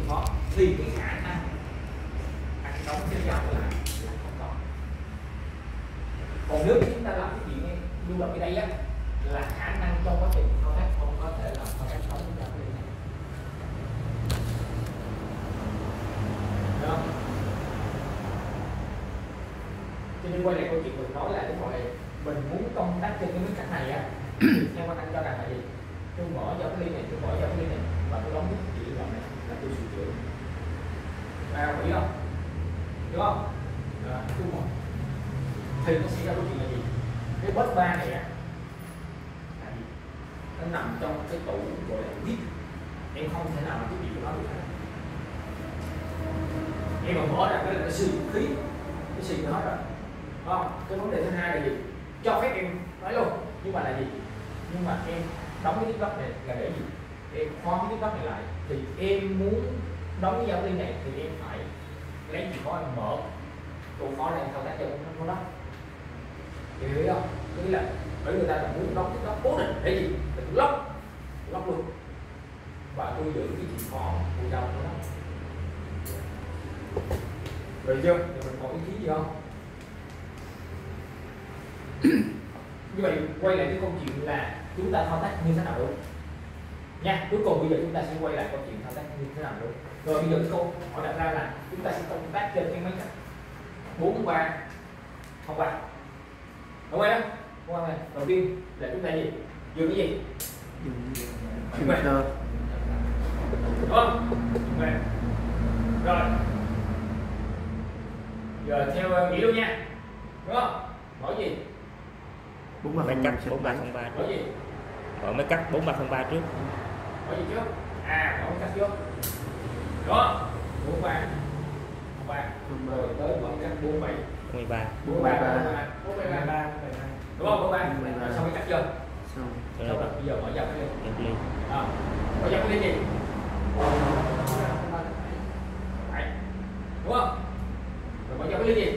khó thì cái khả năng anh đóng cái dòng lại là không có. Còn nếu chúng ta làm cái chuyện này như vậy cái đây á là khả năng trong quá trình thao tác không có thể làm thao tác đóng cái dòng này. Được không? Cho nên quay lại câu chuyện mình nói là cái gọi mình muốn công tác trên cái miếng cắt này á theo anh cho rằng là gì? Tôi mở cho cái ly này, tôi mở cho cái ly này và tôi đóng cái chỉ dòng này là tôi sửa chữa. Và hiểu không? Đúng không? Đó, tôi mở thì nó xảy ra câu chuyện là gì? Cái bớt ba này á là gì? Nó nằm trong cái tủ gọi là vip, em không thể nào mà cái gì của nó được hết. Em mà mở ra cái là cái sử dụng khí, cái xì nó hết rồi. Không? Cái vấn đề thứ hai là gì? Cho phép em nói luôn, nhưng mà là gì? Nhưng mà em đóng cái tiếp này là để gì? Em khóa cái tiếp này lại thì em muốn đóng cái giao ly này thì em phải lấy chìa khóa em mở độ khóa này thao tác cho nó đó. Hiểu không? Tức là bởi người ta là muốn đóng cái đó cố định để gì? Để lóc luôn và tôi giữ cái chìa khóa của dòng của nó. Rồi chưa? Thì mình còn ý kiến gì không? Như vậy quay lại cái câu chuyện là chúng ta thao tác như thế nào đúng nha. Cuối cùng bây giờ chúng ta sẽ quay lại câu chuyện thao tác như thế nào đúng. Rồi bây giờ cái câu hỏi đặt ra là chúng ta sẽ công tác trên cái máy cắt 4303 đúng không? Đúng không? Đầu tiên là chúng ta gì? Dùng cái gì? Dùng đúng không? Rồi giờ theo nghĩ luôn nha, đúng không? Hỏi gì? Máy cắt 4303 Hỏi gì? Mở máy cắt 4303 trước. Hỏi gì trước? À, mở máy cắt trước. Đúng không? 4303 rồi tới mở cắt 47 43 đúng không? 43 xong máy cắt chưa? xong Rồi bây giờ mở dòng cái ly. Mở dòng cái ly gì? Đúng không? Rồi mở dòng cái ly gì?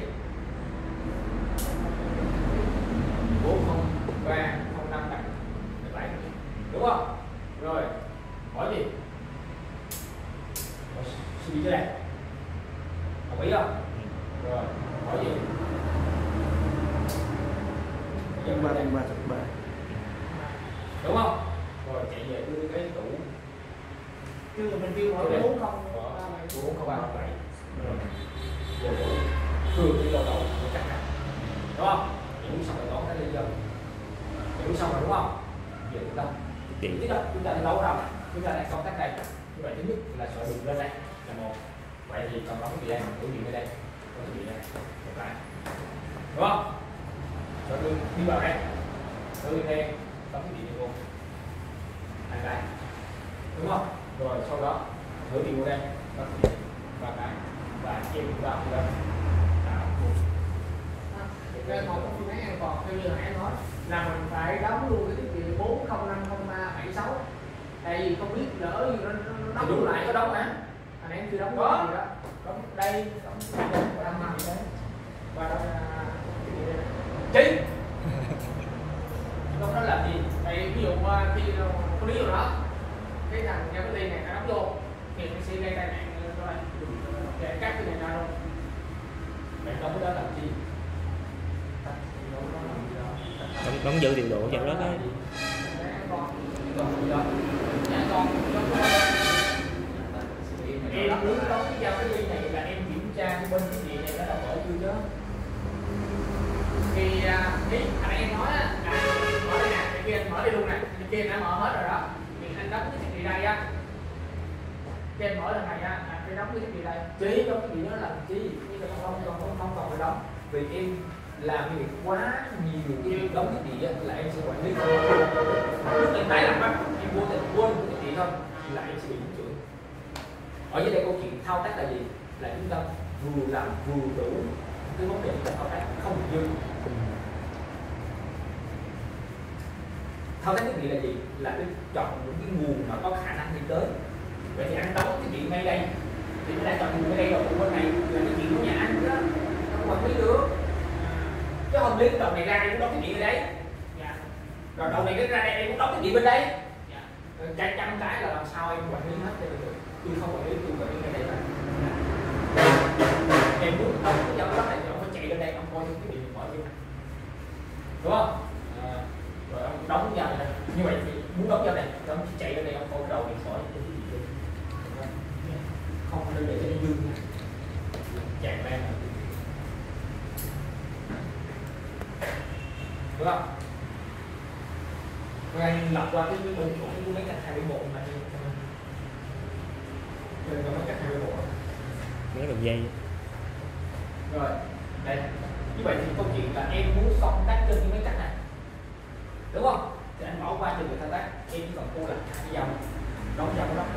40305 đúng không? Rồi hỏi gì? Suy nghĩ cái này đồng ý không? Rồi hỏi gì? Đúng không? Rồi chạy về đưa cái tủ chứ mình kêu hỏi 40307 vô tủ thường đi vào đầu của chắc chắn đúng không? Đúng xong rồi đón cái ly giờ đúng xong rồi đúng không? Giờ chúng ta tiếp đó chúng ta đi đấu đâu? Chúng ta đang công tác đây. Như vậy thứ nhất là sợi đường lên đây là một. Vậy thì còn đóng cái gì đây? Cái gì ở đây? Có cái gì đây? Một lại. Đúng không? Sợi đường đi vào đây. Sợi đường đen đóng cái gì đây luôn? Hai cái. Đúng không? Rồi sau đó thử đi vô đây. Đóng cái gì? Ba cái. Và chêm vào đây. Đây còn có phương án an toàn theo như là em nói là mình phải đóng luôn cái thiết bị 405036. Tại vì không biết lỡ nó đóng đúng lại có đóng hả? anh em chưa đóng Có. gì đó. Đóng đây, đóng đây. Và đóng Chi? lúc đó là gì? Tại ví dụ khi có lý do đó cái thằng cái ly này nó đóng vô thì nó sẽ gây tai nạn rồi để cắt cái này ra luôn. Mày đóng cái đó làm chi? Đóng giữ điều độ cho nó đó. Em muốn đóng cái giao cái ly này là em kiểm tra cái bên cái gì này nó đã mở chưa chứ? Thì ý anh em nói á là mở đây nè, cái kia anh mở đây luôn nè, cái kia đã mở hết rồi đó. Thì anh đóng cái thiết bị đây á. Cái em mở lần này á là phải đóng cái thiết bị đây. Chí đóng cái gì nó làm chi? Nhưng mà không còn phải đóng. Vì em làm việc quá nhiều cái đóng cái gì á là em sẽ quản lý không. Lúc em tái làm á, em vô tình quên cái gì thôi là em sẽ bị dính chửi. Ở dưới đây câu chuyện thao tác là gì? Là chúng ta vừa làm vừa đủ cái vấn đề chúng ta thao tác không bị dư. Thao tác thiết bị là gì? Là cái chọn những cái nguồn mà có khả năng đi tới. Vậy thì anh đóng cái chuyện ngay đây thì nó đã chọn nguồn ở đây rồi, bên này là cái chuyện của nhà anh đó, không quản lý được. Chứ không lý đầu này ra đây cũng đóng cái chuyện ở đây. Dạ. Rồi đầu này ra đây em cũng đóng cái chuyện bên đây. Dạ. Trăm cái là làm sao em quản lý hết cho được. Tôi không quản lý, tôi quản lý ngay em muốn đóng cái dấu đất này thì ông phải chạy lên đây ông coi cái điện mở chưa, đúng không? Rồi ông đóng vào này, như vậy thì muốn đóng vào này ông chỉ chạy lên đây ông coi cái đầu điện thoại cái gì chưa, không nên để cho nó dư nha, chạm lên đúng không? Rồi anh lọc qua cái bên chỗ cái máy cắt 21 mà đi rồi máy cắt 21 mấy đường dây. rồi đây như vậy thì câu chuyện là em muốn công tác trên cái máy cắt này đúng không, thì anh bỏ qua cho người thao tác, em chỉ cần cô là cái dòng đóng dòng đó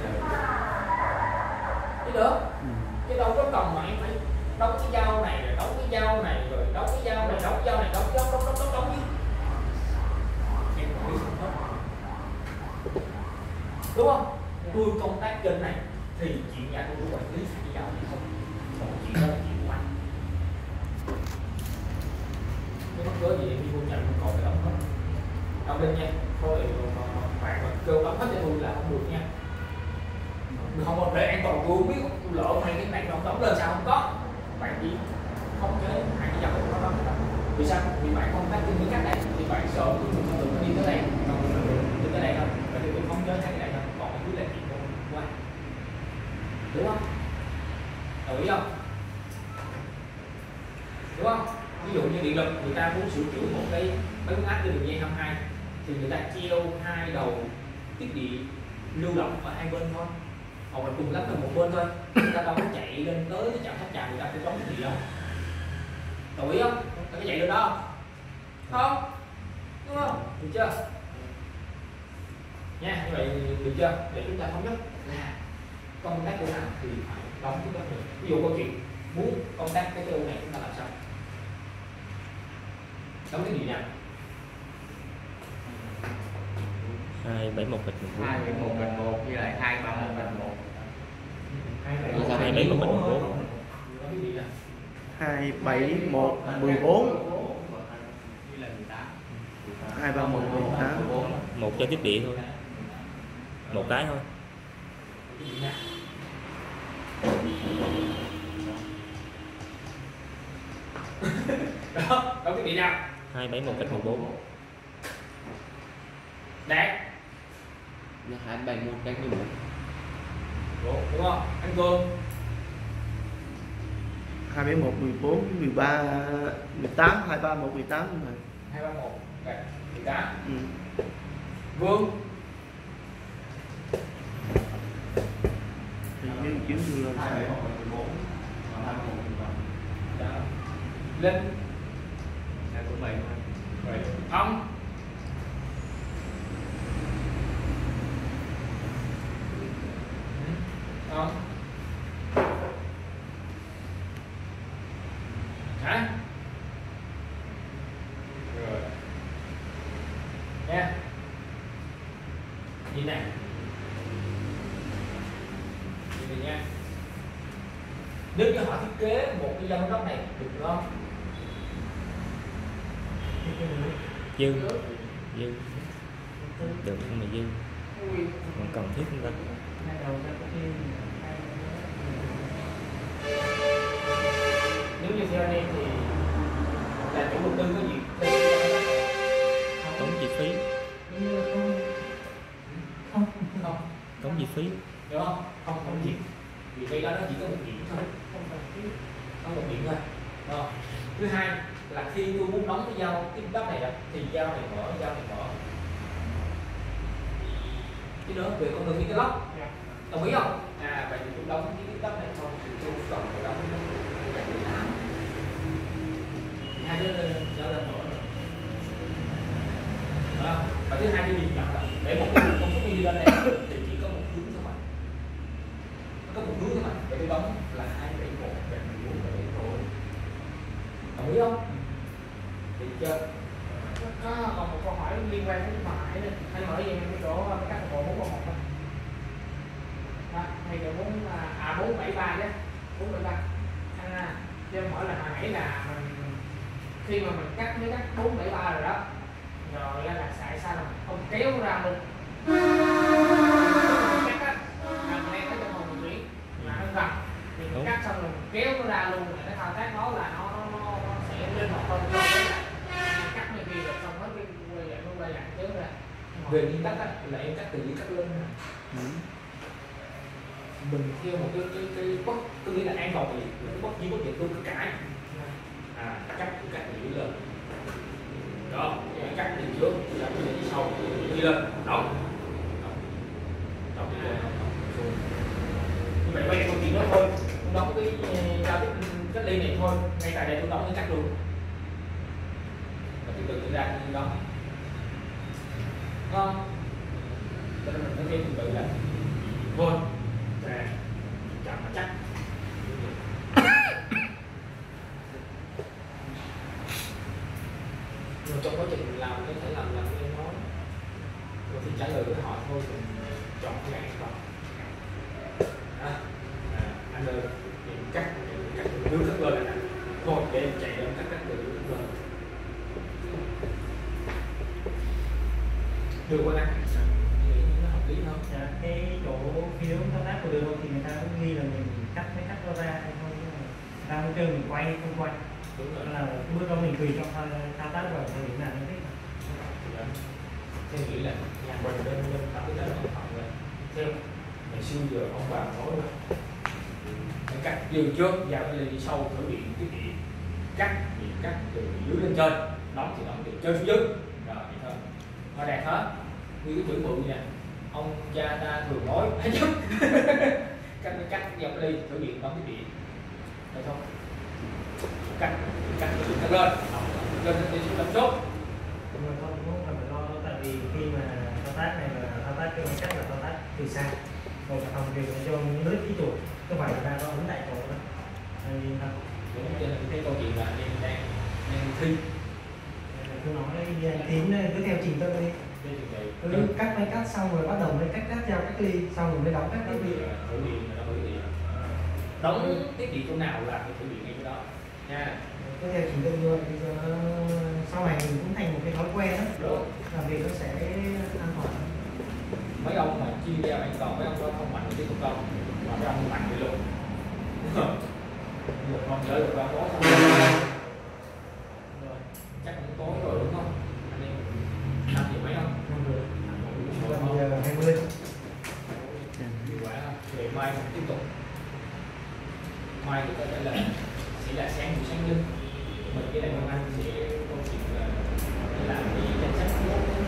chứ được, chứ đâu có cần mà em phải đóng cái dao này rồi đóng cái dao này rồi đóng cái dao này đóng cái dao này đóng chứ em không biết hết đúng không? Tôi công tác trên này thì chuyện nhà tôi quản lý cái dao thì không, còn chuyện đó là chuyện của anh. Nếu mắc cớ gì em đi vô nhận còn phải đóng hết, đóng lên nha, thôi bạn mà kêu đóng hết cho tôi là không được nha, không có để an toàn tôi không biết tôi lỡ hay cái này nó đóng lên sao không có, bạn chỉ không chế hai cái dòng nó đóng hết. Vì sao? Vì bạn không tác trên cái cách này thì bạn sợ tôi đi tới đây, còn đi tới đây thôi, và tôi không nhớ hai cái này thôi, còn cái dưới là chuyện của anh, đúng không? Đồng ý không? Đúng không? Ví dụ như điện lực người ta muốn sửa chữa một cái máy áp trên đường dây 22 thì người ta treo hai đầu thiết bị lưu động ở hai bên thôi, hoặc là cùng lắm là một bên thôi, người ta đâu có chạy lên tới cái trạm tháp tràm người ta phải đóng cái gì đâu, đồng ý không? Có chạy được đó không? Đúng không? Được chưa? Nha, như vậy được chưa? Để chúng ta thống nhất là công tác chỗ nào thì phải đóng cái đó được. Ví dụ câu chuyện muốn công tác cái ô này chúng ta làm sao? Đóng cái gì nào? 271 gạch 14. 271 gạch 1 với lại 231 gạch 1. 271 gạch 14. 271 14 Như là 18. 231 18. Một cho tiếp địa thôi. Một cái thôi. Đó, đóng cái gì nào? 271 gạch 14. Đạt. Nó 271 gạch 14. Đúng không? Anh Cương 271 14 13 18 231 18 rồi. 231 gạch 18. Ừ. Vương Thì như chứng như là sai. 214 và 211 Đó. Linh 247 rồi ông ông hả rồi nha nhìn này nhìn này nha, nếu như họ thiết kế một cái dòng đất này được không? Dư. Dư. Được nhưng mà dư. Còn cần thiết không ta? Nếu như theo anh em thì là chủ đầu tư có gì Tốn chi phí. không Tốn chi phí. được không? Không gì, vì cái đó nó chỉ có một điểm thôi, có một điểm thôi. Đó. Thứ hai là khi tôi muốn đóng cái dao cái đất này thì dao này mở, chứ nữa về con đường cái lóc đồng ý không? Vậy thì tôi đóng cái đất này không thì tôi cần phải đóng hai đứa trở lên mở rồi. Và thứ hai cái nhìn nhận là để một cái công suất đi lên này thì chỉ có một hướng thôi mà, có một hướng thôi mà, để tôi đóng là 271 gạch 14 và 74. Đồng ý không? Được chưa? Có còn một câu hỏi liên quan đến bài nữa, anh mở gì cái chỗ các bộ 411 thôi. Đó, hay là 473 chứ, 473. Cho em hỏi là hồi nãy là mình khi mà mình cắt với cắt 473 rồi đó, rồi là tại sao là không kéo ra luôn? Cắt á, mình đang có trong phòng chuyển là nó gần, thì mình cắt xong rồi kéo nó ra luôn, rồi cái thao tác đó là nó sẽ linh hoạt hơn so với lại cắt như kia rồi xong hết cái quay lại kéo ra. Về nguyên tắc á, là em cắt từ dưới cắt lên. Mình theo một cái bất, có nghĩa là an toàn thì cái bất dưới bất dịch tôi cứ cãi cắt từ dưới lên đó, cắt từ trước cắt từ dưới sau đi lên đó đi lên như vậy quay câu chuyện đó thôi, tôi đóng cái giao tiếp cách ly này thôi, ngay tại đây tôi đóng cái cắt luôn và từ từ ra như đó ngon, cho nên mình phải thêm từ từ là thôi chậm mà chắc nhưng trong quá trình làm có thể làm em nói rồi thì trả lời với họ thôi, mình chọn cái này không anh ơi em cắt từ nước lên này thôi để em chạy em cắt từ nước lên được qua đây nó hợp lý không? Dạ, cái chỗ phiếu thao tác của đường thì người ta cũng ghi là mình cắt mới cắt nó ra hay không, ra không chơi mình quay không quay, Đúng rồi. là bước đó mình tùy chọn thao tác vào thời điểm nào như thế. Theo nghĩ là nhà mình lên tập cái đó không phải là theo ngày xưa giờ ông bà nói là phải cắt từ trước vào cái lên đi sau thử điện cái điện cắt từ dưới lên trên, đóng thì đóng từ trên xuống dưới rồi vậy thôi, nó đẹp hết như cái chữ bự nè ông cha ta thường nói thấy chứ cắt vào cái ly thử điện đóng cái điện vậy thôi, cắt lên đi xuống làm chốt. Nhưng mà không cần phải lo, tại vì khi mà thao tác này là thao tác cái cách là thao tác từ xa, rồi phòng việc cho những lít cái chuột, không phải là nó ấn tại chỗ đó. Nên không. Đúng, cho nên cái câu chuyện là em đang thi Tôi nói tím cứ theo trình tự đi. Cứ cắt mới cắt xong rồi bắt đầu mới cắt theo cách ly, xong rồi mới đóng cắt tiếp đi. thử điện là nó thử điện đóng tiếp điện chỗ nào là phải thử điện ngay chỗ đó nha. Cứ theo trình tự như vậy thì sau này mình cũng thành một cái thói quen đó. Đúng. Làm việc nó sẽ an toàn. Mấy ông mà chia ra an toàn, mấy ông đó không mạnh cái thủ công mà mấy ông mạnh bị luôn. Một con chơi được bao bó xong rồi chắc cũng tối rồi đúng không anh em? 5 giờ mấy không? 5 giờ 20. Hiệu quả không? Về mai cũng tiếp tục, mai thì có thể là sẽ là sáng linh mình cái này hôm anh sẽ câu chuyện là làm cái danh sách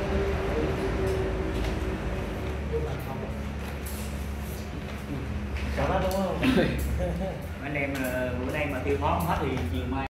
nhưng mà không Cháu đó đúng không? Anh em bữa nay mà tiêu thoát không hết thì chiều mai